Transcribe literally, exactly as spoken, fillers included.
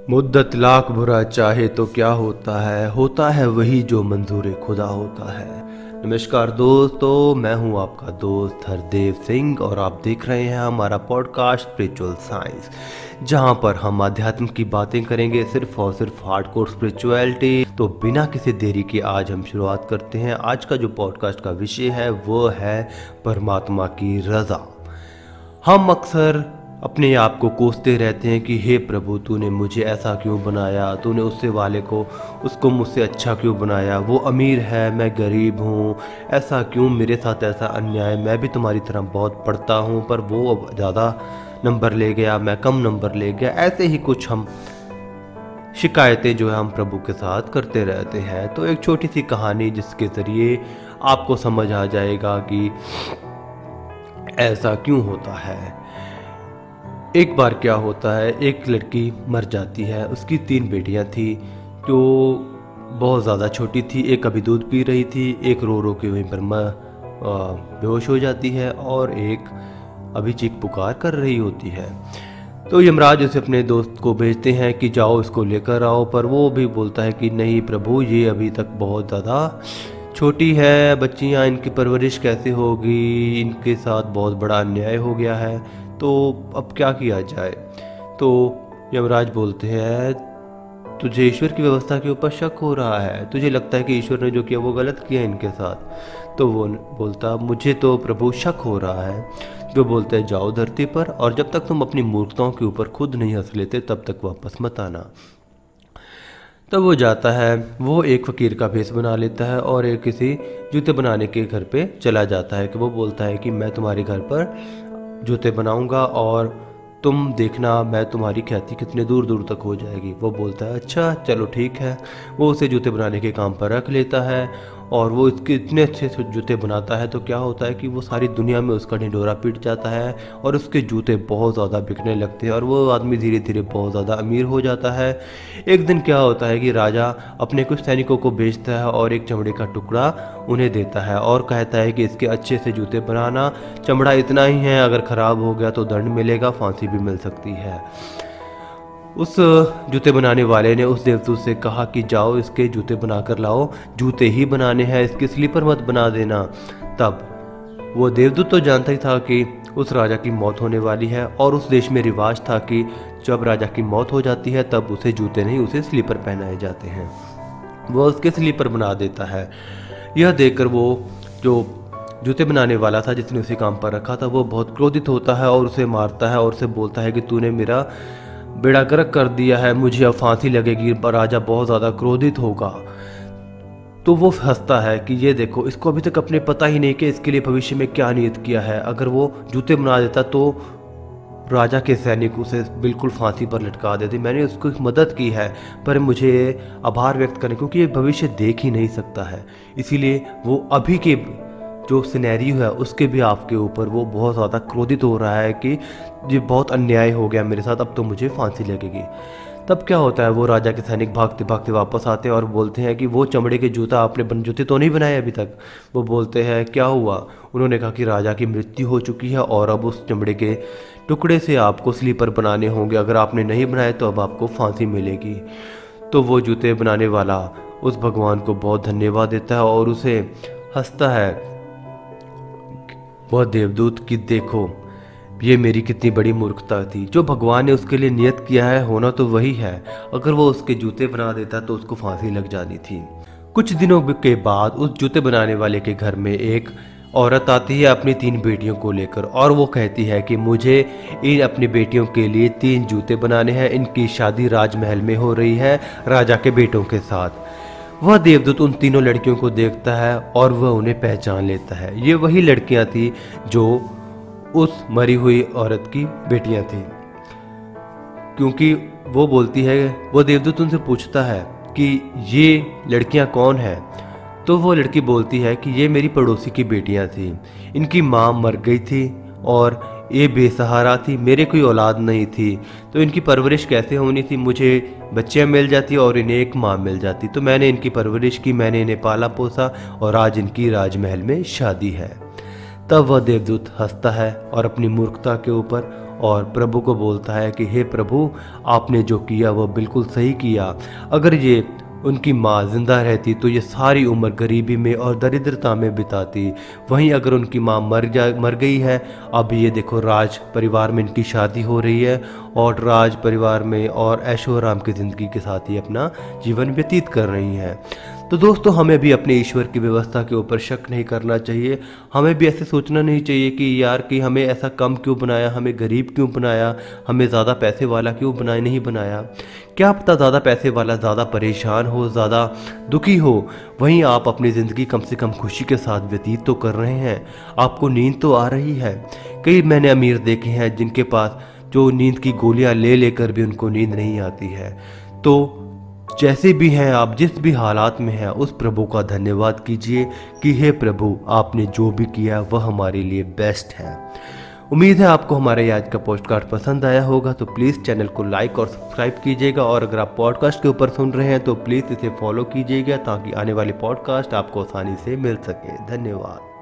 मुद्दत लाख बुरा चाहे तो क्या होता है, होता है वही जो मंजूर खुदा होता है। नमस्कार दोस्तों, मैं हूं आपका दोस्त हरदेव सिंह और आप देख रहे हैं हमारा पॉडकास्ट स्पिरिचुअल साइंस, जहां पर हम अध्यात्म की बातें करेंगे, सिर्फ और सिर्फ हार्डकोर स्पिरिचुअलिटी। तो बिना किसी देरी के आज हम शुरुआत करते हैं। आज का जो पॉडकास्ट का विषय है वो है परमात्मा की रज़ा। हम अक्सर अपने आप को कोसते रहते हैं कि हे प्रभु, तूने मुझे ऐसा क्यों बनाया, तूने उससे वाले को उसको मुझसे अच्छा क्यों बनाया, वो अमीर है मैं गरीब हूँ, ऐसा क्यों मेरे साथ ऐसा अन्याय, मैं भी तुम्हारी तरह बहुत पढ़ता हूँ पर वो अब ज़्यादा नंबर ले गया, मैं कम नंबर ले गया। ऐसे ही कुछ हम शिकायतें जो है हम प्रभु के साथ करते रहते हैं। तो एक छोटी सी कहानी जिसके ज़रिए आपको समझ आ जाएगा कि ऐसा क्यों होता है। एक बार क्या होता है, एक लड़की मर जाती है। उसकी तीन बेटियां थी जो बहुत ज़्यादा छोटी थी। एक अभी दूध पी रही थी, एक रो रो के वहीं पर बेहोश हो जाती है और एक अभी चीख पुकार कर रही होती है। तो यमराज उसे अपने दोस्त को भेजते हैं कि जाओ इसको लेकर आओ, पर वो भी बोलता है कि नहीं प्रभु, ये अभी तक बहुत ज़्यादा छोटी है, बच्चियाँ, इनकी परवरिश कैसे होगी, इनके साथ बहुत बड़ा अन्याय हो गया है, तो अब क्या किया जाए। तो यमराज बोलते हैं तुझे ईश्वर की व्यवस्था के ऊपर शक हो रहा है, तुझे लगता है कि ईश्वर ने जो किया वो गलत किया इनके साथ। तो वो बोलता मुझे तो प्रभु शक हो रहा है। जो बोलते हैं जाओ धरती पर, और जब तक तुम अपनी मूर्खताओं के ऊपर खुद नहीं हंस लेते तब तक वापस मत आना। तब वो जाता है, वो एक फ़कीर का भेष बना लेता है और एक किसी जूते बनाने के घर पे चला जाता है कि वो बोलता है कि मैं तुम्हारे घर पर जूते बनाऊंगा और तुम देखना मैं तुम्हारी ख्याति कितने दूर दूर तक हो जाएगी। वो बोलता है अच्छा चलो ठीक है। वो उसे जूते बनाने के काम पर रख लेता है और वो इसके इतने अच्छे से जूते बनाता है तो क्या होता है कि वो सारी दुनिया में उसका ढिंढोरा पीट जाता है और उसके जूते बहुत ज़्यादा बिकने लगते हैं और वो आदमी धीरे धीरे बहुत ज़्यादा अमीर हो जाता है। एक दिन क्या होता है कि राजा अपने कुछ सैनिकों को भेजता है और एक चमड़े का टुकड़ा उन्हें देता है और कहता है कि इसके अच्छे से जूते बनाना, चमड़ा इतना ही है, अगर ख़राब हो गया तो दंड मिलेगा, फांसी भी मिल सकती है। उस जूते बनाने वाले ने उस देवदूत से कहा कि जाओ इसके जूते बनाकर लाओ, जूते ही बनाने हैं, इसके स्लीपर मत बना देना। तब वो देवदूत तो जानता ही था कि उस राजा की मौत होने वाली है और उस देश में रिवाज था कि जब राजा की मौत हो जाती है तब उसे जूते नहीं, उसे स्लीपर पहनाए जाते हैं। वो उसके स्लीपर बना देता है। यह देखकर वो जो जूते बनाने वाला था जिसने उसे काम पर रखा था वो बहुत क्रोधित होता है और उसे मारता है और उसे बोलता है कि तूने मेरा बेड़ा गर्क कर दिया है, मुझे अब फांसी लगेगी। राजा बहुत ज़्यादा क्रोधित होगा। तो वो हंसता है कि ये देखो, इसको अभी तक अपने पता ही नहीं कि इसके लिए भविष्य में क्या नियत किया है। अगर वो जूते बना देता तो राजा के सैनिक उसे बिल्कुल फांसी पर लटका देते। मैंने उसको मदद की है पर मुझे आभार व्यक्त करने, क्योंकि ये भविष्य देख ही नहीं सकता है, इसीलिए वो अभी के जो सिनेरियो है उसके भी आपके ऊपर वो बहुत ज़्यादा क्रोधित हो रहा है कि ये बहुत अन्याय हो गया मेरे साथ, अब तो मुझे फांसी लगेगी। तब क्या होता है, वो राजा के सैनिक भागते भागते वापस आते हैं और बोलते हैं कि वो चमड़े के जूता आपने बन जूते तो नहीं बनाए अभी तक। वो बोलते हैं क्या हुआ। उन्होंने कहा कि राजा की मृत्यु हो चुकी है और अब उस चमड़े के टुकड़े से आपको स्लीपर बनाने होंगे, अगर आपने नहीं बनाए तो अब आपको फांसी मिलेगी। तो वो जूते बनाने वाला उस भगवान को बहुत धन्यवाद देता है और उसे हंसता है वह देवदूत की देखो ये मेरी कितनी बड़ी मूर्खता थी, जो भगवान ने उसके लिए नियत किया है होना तो वही है, अगर वो उसके जूते बना देता तो उसको फांसी लग जानी थी। कुछ दिनों के बाद उस जूते बनाने वाले के घर में एक औरत आती है अपनी तीन बेटियों को लेकर और वो कहती है कि मुझे इन अपनी बेटियों के लिए तीन जूते बनाने हैं, इनकी शादी राजमहल में हो रही है राजा के बेटों के साथ। वह देवदूत उन तीनों लड़कियों को देखता है और वह उन्हें पहचान लेता है। ये वही लड़कियां थी जो उस मरी हुई औरत की बेटियां थी, क्योंकि वो बोलती है, वो देवदूत उनसे पूछता है कि ये लड़कियां कौन हैं। तो वो लड़की बोलती है कि ये मेरी पड़ोसी की बेटियां थी, इनकी माँ मर गई थी और ये बेसहारा थी, मेरे कोई औलाद नहीं थी, तो इनकी परवरिश कैसे होनी थी, मुझे बच्चियाँ मिल जाती और इन्हें एक माँ मिल जाती, तो मैंने इनकी परवरिश की, मैंने इन्हें पाला पोसा और आज इनकी राजमहल में शादी है। तब वह देवदूत हंसता है और अपनी मूर्खता के ऊपर और प्रभु को बोलता है कि हे प्रभु, आपने जो किया वह बिल्कुल सही किया। अगर ये उनकी माँ जिंदा रहती तो ये सारी उम्र गरीबी में और दरिद्रता में बिताती। वहीं अगर उनकी माँ मर जा मर गई है, अब ये देखो राज परिवार में इनकी शादी हो रही है और राज परिवार में और ऐशो आराम की ज़िंदगी के साथ ही अपना जीवन व्यतीत कर रही हैं। तो दोस्तों, हमें भी अपने ईश्वर की व्यवस्था के ऊपर शक नहीं करना चाहिए। हमें भी ऐसे सोचना नहीं चाहिए कि यार कि हमें ऐसा कम क्यों बनाया, हमें गरीब क्यों बनाया, हमें ज़्यादा पैसे वाला क्यों बनाया नहीं बनाया। क्या पता ज़्यादा पैसे वाला ज़्यादा परेशान हो, ज़्यादा दुखी हो, वहीं आप अपनी ज़िंदगी कम से कम खुशी के साथ व्यतीत तो कर रहे हैं, आपको नींद तो आ रही है। कई मैंने अमीर देखे हैं जिनके पास जो नींद की गोलियां ले लेकर भी उनको नींद नहीं आती है। तो जैसे भी हैं आप, जिस भी हालात में हैं, उस प्रभु का धन्यवाद कीजिए कि हे प्रभु, आपने जो भी किया वह हमारे लिए बेस्ट है। उम्मीद है आपको हमारे आज का पॉडकास्ट पसंद आया होगा, तो प्लीज़ चैनल को लाइक और सब्सक्राइब कीजिएगा। और अगर आप पॉडकास्ट के ऊपर सुन रहे हैं तो प्लीज़ इसे फॉलो कीजिएगा ताकि आने वाले पॉडकास्ट आपको आसानी से मिल सके। धन्यवाद।